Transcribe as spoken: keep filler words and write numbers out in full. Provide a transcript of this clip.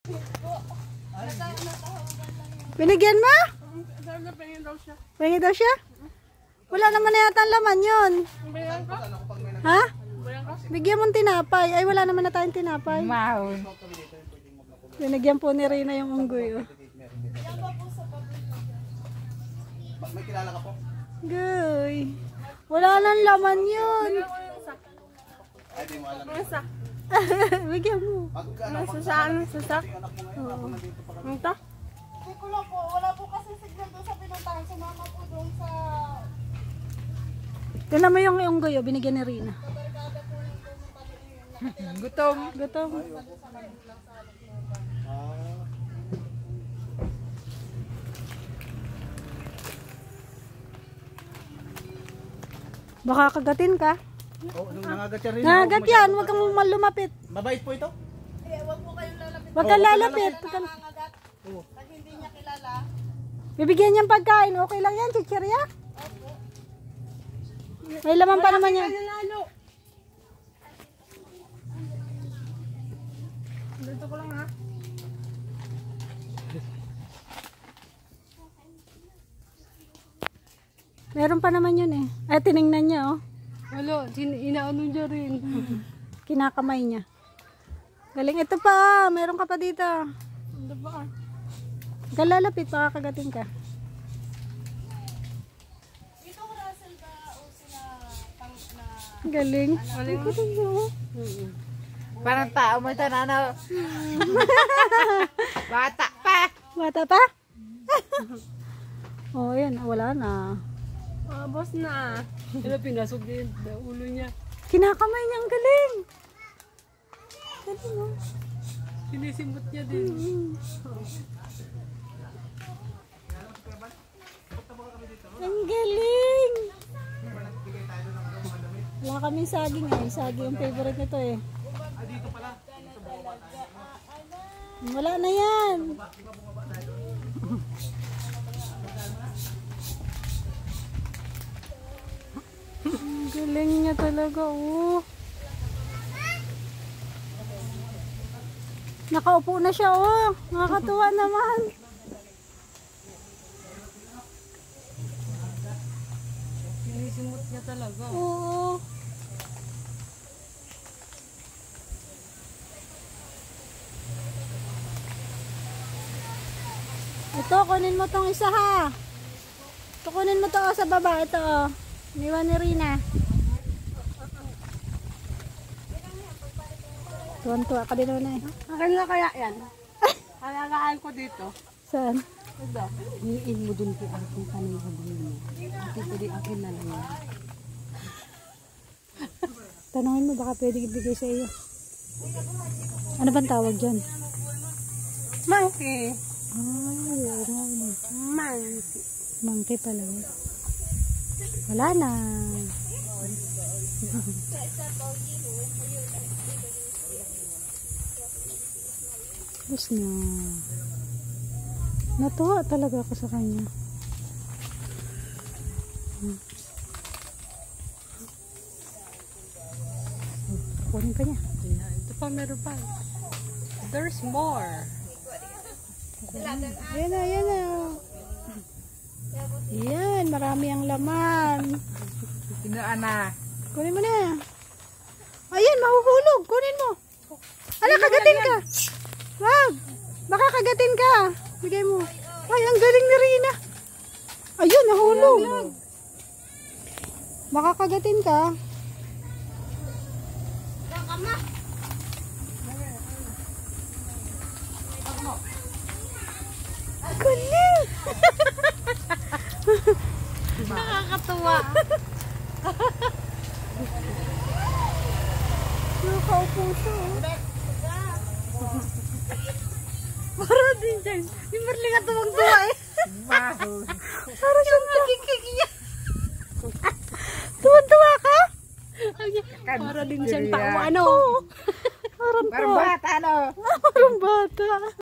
Binigyan mo? Pahingin daw siya. Pahingin daw siya? Wala naman na yata ang laman yun. Bayan ka? Ha? Bayan ka? Bigyan mong tinapay. Ay, wala naman na tayong tinapay. Mahon. Binigyan po ni Rina yung unggoy. Oh. May kilala ka po? Goy. Wala nang laman yun. Ay, di mo alam. Isa. Bigyan mo. Nasa saan? Sa sak? Ito? Hindi ko lang po, wala po kasi signal doon sa pinuntahan. Sumama po doon sa... Tignan mo yung unggoy, oh, binigyan ni Rina. Gutom. Gutom. Baka kagatin ka. Oh, nung nangagat siya rin. Nangagat yan, huwag kang lumapit. Mabait po ito? Eh, wag po kayong lalapit. Huwag kang lalapit. Huwag kang- Nangangagat. Pag hindi niya kilala. Bibigyan niyang pagkain, okay lang yan, chichirya. May laman pa naman yan. Lalo. Dito ko lang ha. Meron pa naman yun eh. Ay, tinignan niya oh. Wala, inaano niya rin. Kinakamay niya. Galing, ito pa. Meron ka pa dito. Ano ba? Huwag kang lalapit, baka kagatin ka. Ito ko Russell ba o sila pang na... Galing. Galing. Parang tao mo ito na ano. Bata pa. Bata pa? Oh, yan. Wala na. Ah, boss na. Ito pinasok din sa ulo niya. Kinakamay niya. Ang galing. Galing oh. Sinisimot niya din. Ang galing. Wala kami saging eh. Saging yung favorite nito eh. Wala na yan. Ang galing niya talaga oh. Nakaupo na siya oh. Nakakatuwa naman. Sinisimot niya talaga. Oo. Ito, kunin mo tong isa ha. Ito, kunin mo to oh, sa baba. Ito oh. Niwan ni Rina. Tuwan-tuwa ka din na eh. Akin na kaya yan? Alagaan ko dito. Saan? Ito. Hiin mo dun kay aking kanil sa bumili. Ate pwede akin na lang yan. Tanungin mo baka pwede ibigay sa iyo. Ano bang tawag dyan? Monkey. Ay, oo nga. Ano. Monkey. Monkey pala. Wala na. Tapos na. Natuwa talaga ako sa kanya. Hmm. Kunin pa niya. Ito pa, meron pa. There's more. Yan na, yan na. Yan, marami ang laman. Pinaan na. Kunin mo na. Ayan, mahuhulog. Kunin mo. Ala, kagatin ka. Wag. Baka kagatin ka. Bigay mo. Ay, ang galing ni Rina. Ayun, nahulog. Baka kagatin ka. Galing. Nakakatuwa. Nakaupo siya. Para din dyan. Yung Merling at tumagtuwa eh. Mahon. Para siyang kikikiya. Tuwan-tuwa ka? Para din siyang Kaya. tao. Ano? Parang Parang bata no. Parang bata.